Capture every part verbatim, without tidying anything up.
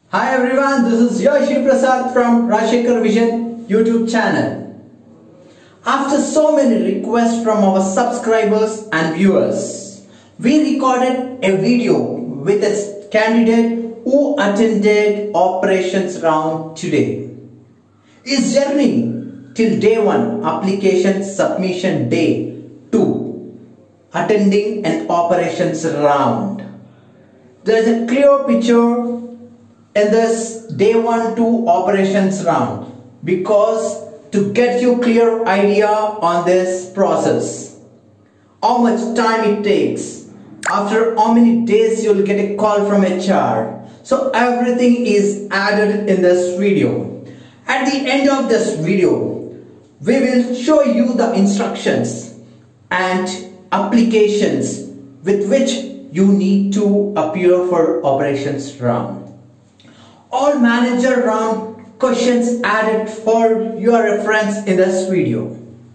Hi everyone, this is Yoshi Prasad from Rajshekarvision YouTube channel. After so many requests from our subscribers and viewers, we recorded a video with a candidate who attended operations round today. His journey till day one, application submission day two, attending an operations round. There is a clear picture in this day one two operations round, because to get you clear idea on this process, how much time it takes, after how many days you'll get a call from H R, so everything is added in this video. At the end of this video, we will show you the instructions and applications with which you need to appear for operations round. All manager round questions added for your reference in this video.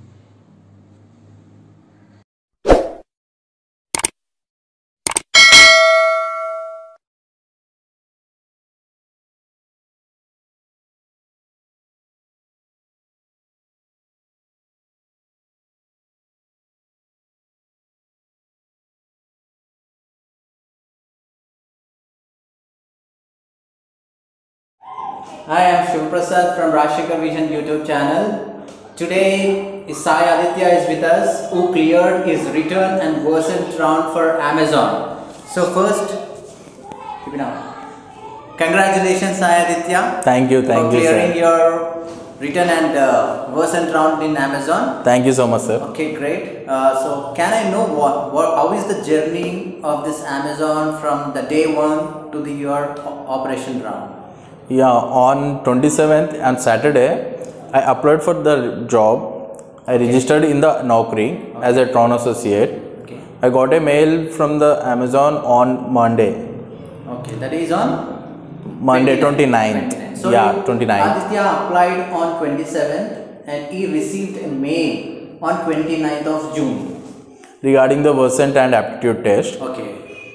Hi, I am Shiv Prasad from Rajshekarvision YouTube channel. Today, Sai Aditya is with us, who cleared his return and version round for Amazon. So first, keep it on. Congratulations, Sai Aditya. Thank you, thank for you, clearing sir. your return and uh, version round in Amazon. Thank you so much, sir. Okay, great. Uh, so can I know what, what, how is the journey of this Amazon from the day one to the your operation round? Yeah, on twenty-seventh and Saturday, I applied for the job. I Okay. registered in the Naukri Okay. as a TRON associate. Okay. I got a mail from the Amazon on Monday. Okay, that is on Monday twenty-ninth. twenty-ninth. So Yeah, you- twenty-ninth. Aditya applied on twenty-seventh and he received a mail on twenty-ninth of June. Regarding the Versant and aptitude test. Okay.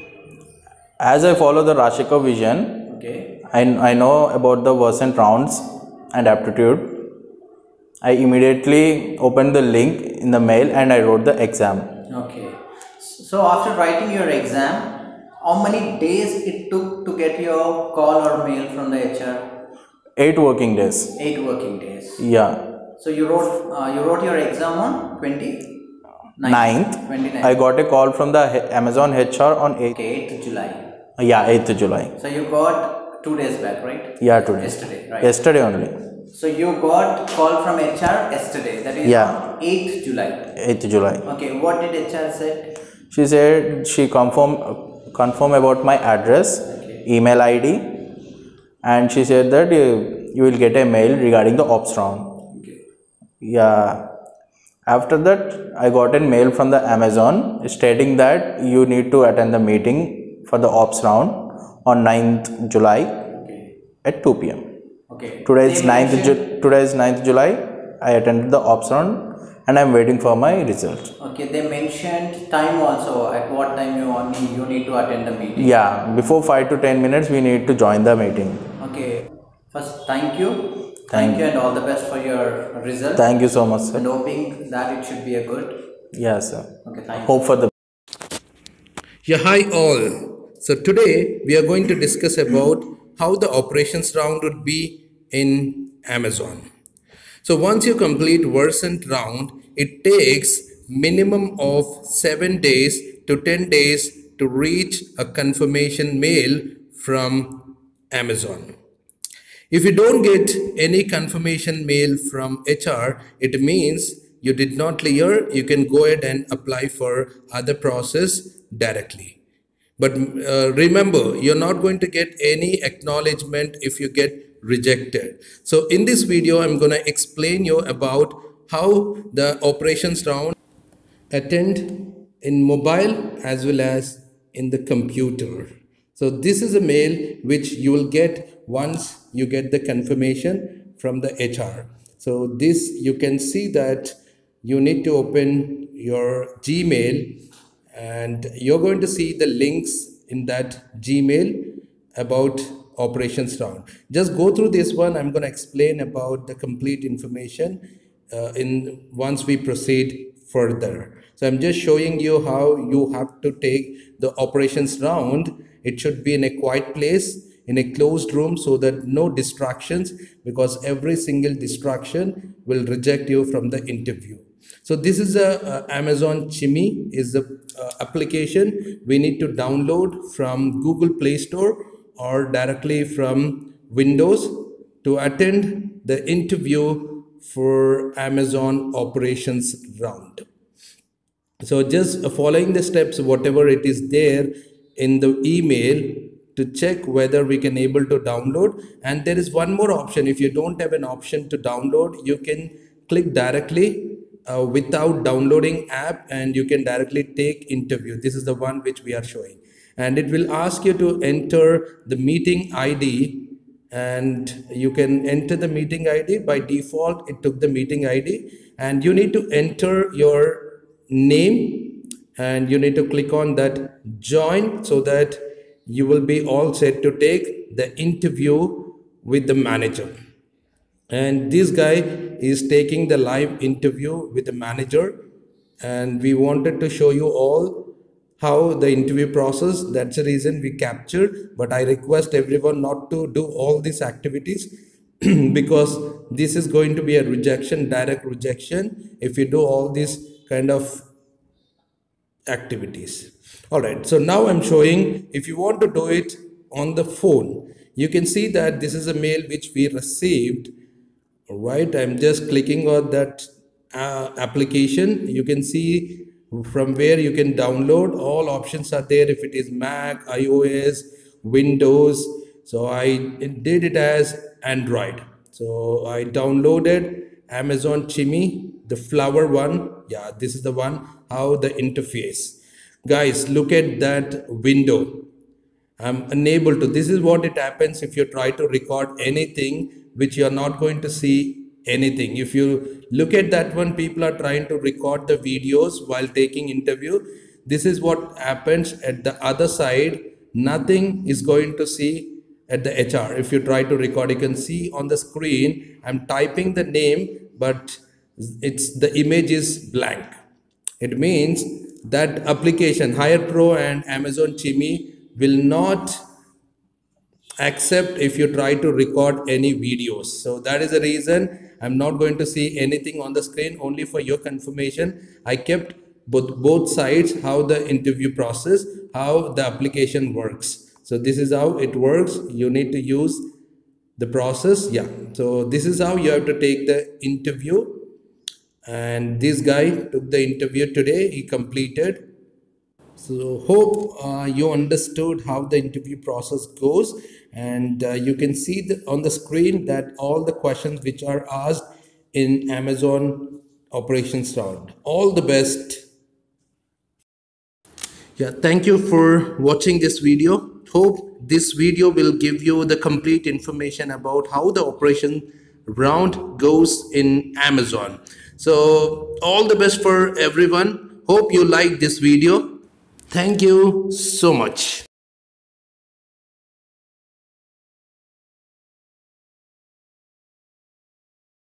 As I follow the Rajshekarvision, Okay. I, I know about the Versant rounds and aptitude. I immediately opened the link in the mail and I wrote the exam. Okay. So after writing your exam, how many days it took to get your call or mail from the H R? Eight working days. Eight working days. Yeah. So you wrote uh, you wrote your exam on twenty-ninth. ninth. twenty-ninth. I got a call from the H- Amazon H R on eighth. Okay, eighth July. Yeah, eighth July. So you got two days back, right? Yeah, today. Yesterday, right? Yesterday only. So you got call from H R yesterday, that is Yeah. on eighth July. eighth July. Okay, what did H R say? She said she confirm confirm about my address, Okay. email I D, and she said that you, you will get a mail regarding the ops round. Okay. Yeah. After that, I got a mail from the Amazon stating that you need to attend the meeting for the ops round on ninth July Okay. at two P M Okay. Today is They ninth mentioned- Ju- today is ninth July. I attended the ops round and I'm waiting for my result. Okay, they mentioned time also, at what time you want, you need to attend the meeting. Yeah, before five to ten minutes we need to join the meeting. Okay. First, thank you. Thank, Thank you and all the best for your result. Thank you so much, And sir. hoping that it should be a good. Yes, sir. Okay, thank you. Hope for the Yeah, hi all. So today we are going to discuss about how the operations round would be in Amazon. So once you complete Versant round, it takes minimum of seven days to ten days to reach a confirmation mail from Amazon. If you don't get any confirmation mail from H R, it means you did not clear. You can go ahead and apply for other process directly. But uh, remember, you're not going to get any acknowledgement if you get rejected. So in this video, I'm going to explain you about how the operations round attend in mobile as well as in the computer. So this is a mail which you will get once you get the confirmation from the H R. So this, you can see that you need to open your Gmail and you're going to see the links in that Gmail about operations round. Just go through this one. I'm going to explain about the complete information uh, in once we proceed further. So I'm just showing you how you have to take the operations round. It should be in a quiet place, in a closed room, so that no distractions, because every single distraction will reject you from the interview. So this is a, a Amazon Chimmy is the uh, application we need to download from Google Play Store or directly from Windows to attend the interview for Amazon operations round. So just following the steps, whatever it is there in the email, to check whether we can able to download. And there is one more option. If you don't have an option to download, you can click directly uh, without downloading app, and you can directly take interview. This is the one which we are showing, and it will ask you to enter the meeting I D, and you can enter the meeting I D. By default, it took the meeting I D, and you need to enter your name, and you need to click on that join, so that you will be all set to take the interview with the manager. And this guy is taking the live interview with the manager, and we wanted to show you all how the interview process. That's the reason we captured, but I request everyone not to do all these activities because this is going to be a rejection, direct rejection, if you do all these kind of activities. All right, so now I'm showing, if you want to do it on the phone, you can see that this is a mail which we received. All right, I'm just clicking on that uh, application. You can see from where you can download. All options are there, if it is Mac, iOS, Windows. So I did it as Android. So I downloaded Amazon Chimmy, the flower one. Yeah, this is the one. How the interface. Guys, look at that window. I'm unable to. This is what it happens if you try to record anything which you are not going to see anything. If you look at that one, people are trying to record the videos while taking interview. This is what happens at the other side. Nothing is going to see at the H R. If you try to record, you can see on the screen, I'm typing the name, but it's the image is blank. It means that application Hire Pro and Amazon Chimmy will not accept if you try to record any videos. So that is the reason I'm not going to see anything on the screen. Only for your confirmation, I kept both both sides, how the interview process, how the application works. So this is how it works. You need to use the process. Yeah, so this is how you have to take the interview. And this guy took the interview today. He completed. So hope uh, you understood how the interview process goes, and uh, you can see the, on the screen that all the questions which are asked in Amazon operations round. All the best. Yeah, thank you for watching this video. Hope this video will give you the complete information about how the operation round goes in Amazon. So all the best for everyone. Hope you like this video. Thank you so much.